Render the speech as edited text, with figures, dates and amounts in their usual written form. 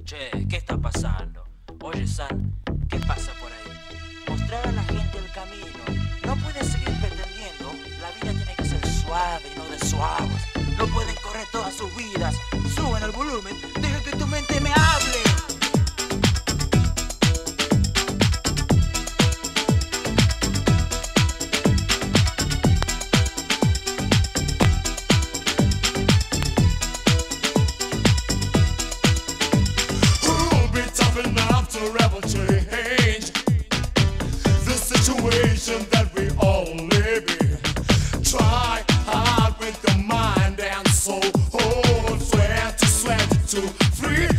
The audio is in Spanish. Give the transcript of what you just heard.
Che, ¿qué está pasando? Oye, San, ¿qué pasa por ahí? Mostrar a la gente el camino. No pueden seguir pretendiendo. La vida tiene que ser suave y no de suaves. No pueden correr todas sus vidas. Suben el volumen. Deja que tu mente me hable. Rebel change the situation that we all live in. Try hard with your mind and soul. Hold 2022 free.